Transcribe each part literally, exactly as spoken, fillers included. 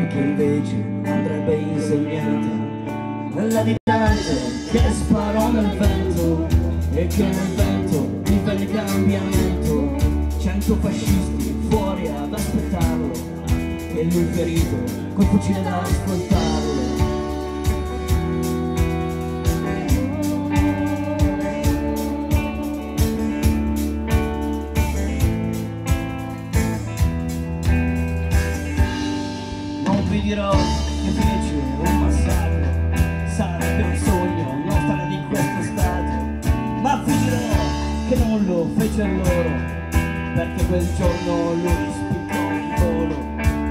che invece andrebbe insegnata nella ditante che sparò nel vento e che nel vento vive il cambiamento. Cento fascisti fuori ad aspettarlo e lui ferito col fucile da ascoltarlo. Non vi dirò che fece un massacro, sarebbe un sogno non stare di questo stato, ma vi dirò che non lo fece loro, perché quel giorno lui spiccò in volo.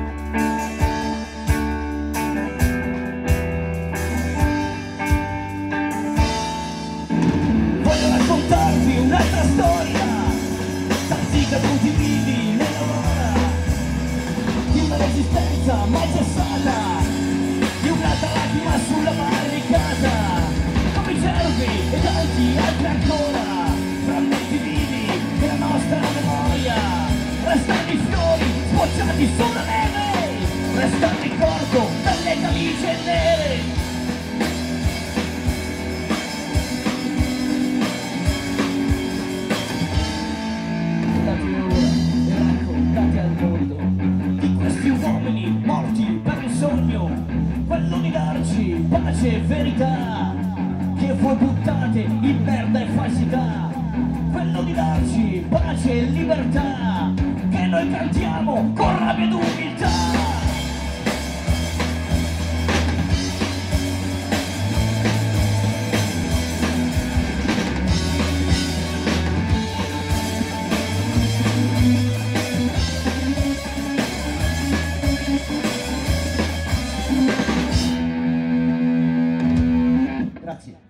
Voglio raccontarvi un'altra storia, tanti caduti vivi nell'aurora, di una resistenza mai cessata, di un'altra lacrima sulla barricata, come i cervi e tanti altri ancora, frammenti vivi della nostra memoria. Restano i fiori sbocciati sulla neve, resta il ricordo delle camicie nere. Andate ora e raccontate al mondo di questi uomini morti per un sogno, quello di darci pace e verità, che voi buttate in merda e falsità, quello di darci pace e libertà, che noi cantiamo con rabbia ed umiltà. Grazie.